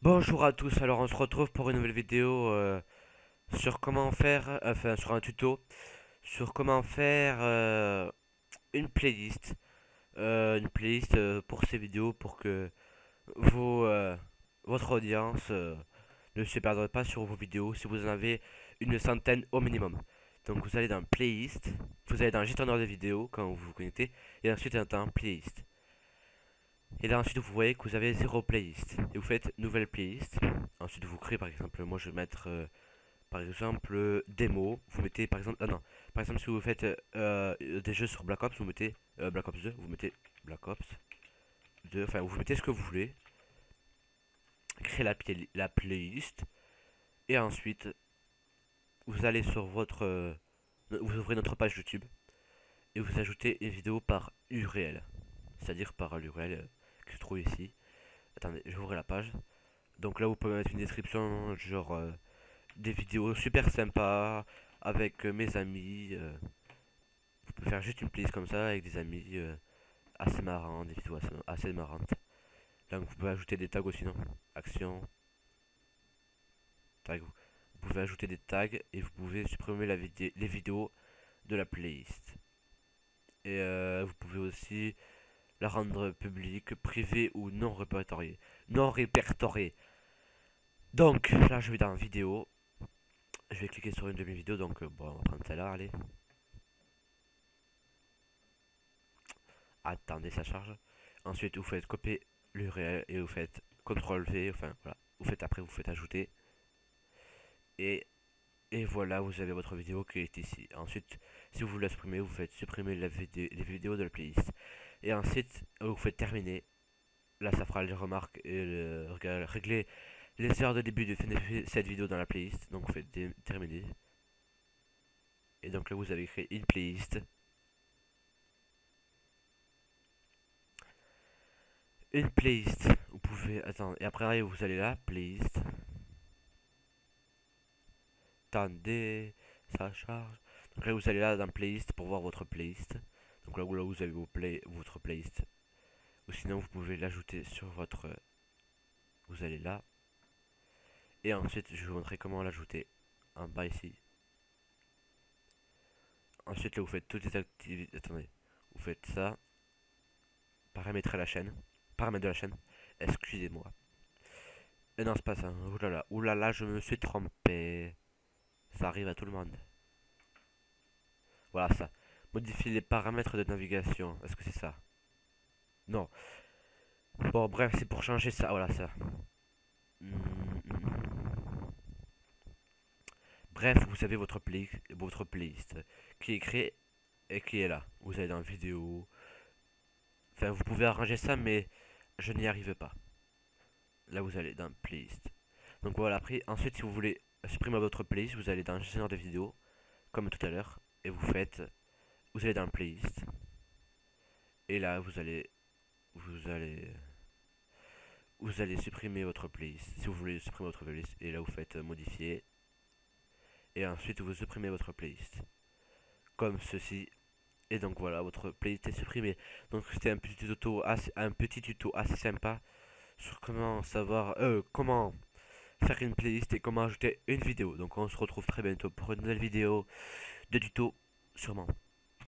Bonjour à tous, alors on se retrouve pour une nouvelle vidéo sur comment faire, enfin sur un tuto, sur comment faire une playlist pour ces vidéos pour que vos, votre audience ne se perdre pas sur vos vidéos si vous en avez une centaine au minimum. Donc vous allez dans playlist, vous allez dans gestionnaire de vidéos quand vous vous connectez et ensuite dans playlist. Et là ensuite vous voyez que vous avez zéro playlist. Et vous faites nouvelle playlist. Ensuite vous créez par exemple, moi je vais mettre par exemple démo. Vous mettez par exemple, ah non, par exemple si vous faites des jeux sur Black Ops, vous mettez Black Ops 2, vous mettez Black Ops 2, enfin vous mettez ce que vous voulez. Créez la playlist. Et ensuite vous allez sur votre, vous ouvrez notre page YouTube. Et vous ajoutez une vidéo par URL. C'est-à-dire par l'URL que se trouve ici. Attendez, j'ouvre la page. Donc là, vous pouvez mettre une description, genre des vidéos super sympas avec mes amis. Vous pouvez faire juste une playlist comme ça avec des amis assez marrants, des vidéos assez marrantes. Là, vous pouvez ajouter des tags aussi, non? Action, tag. Vous pouvez ajouter des tags et vous pouvez supprimer les vidéos de la playlist. Et vous pouvez aussi la rendre publique, privée ou non répertoriée. Non répertoriée. Donc là, je vais dans vidéo. Je vais cliquer sur une de mes vidéos, donc bon, on va prendre celle-là, allez. Attendez, ça charge. Ensuite, vous faites copier l'URL et vous faites CTRL V, enfin voilà. Vous faites après, vous faites ajouter. Et, et voilà, vous avez votre vidéo qui est ici. Ensuite, si vous voulez la supprimer, vous faites supprimer les vidéos de la playlist. Et ensuite, vous faites terminer. Là, ça fera les remarques et régler les heures de début de cette vidéo dans la playlist. Donc, vous faites terminer. Et donc là, vous avez créé une playlist. Une playlist. Vous pouvez attendre. Et après, vous allez là, playlist. Attendez, ça charge. Donc là, vous allez là dans playlist pour voir votre playlist. Donc là, vous avez votre playlist. Ou sinon, vous pouvez l'ajouter sur votre. Vous allez là. Et ensuite, je vais vous montrer comment l'ajouter en bas ici. Ensuite, là, vous faites toutes les activités. Attendez, vous faites ça. Paramètres la chaîne. Paramètres de la chaîne. Excusez-moi. Et non, c'est pas ça. Oulala, oulala, je me suis trompé. Ça arrive à tout le monde. Voilà ça. Modifier les paramètres de navigation. Est-ce que c'est ça? Non. Bon, bref, c'est pour changer ça. Voilà ça. Bref, vous avez votre playlist qui est créée et qui est là. Vous allez dans vidéo. Enfin, vous pouvez arranger ça, mais je n'y arrive pas. Là, vous allez dans playlist. Donc voilà, après, ensuite, si vous voulez supprimer votre playlist, vous allez dans gestionnaire de vidéos, comme tout à l'heure, et vous allez dans playlist. Et là, vous allez, vous allez supprimer votre playlist. Si vous voulez supprimer votre playlist, et là, vous faites modifier. Et ensuite, vous supprimez votre playlist. Comme ceci. Et donc voilà, votre playlist est supprimée. Donc c'était un petit tuto assez sympa sur comment savoir, comment faire une playlist et comment ajouter une vidéo. Donc on se retrouve très bientôt pour une nouvelle vidéo de tuto, sûrement.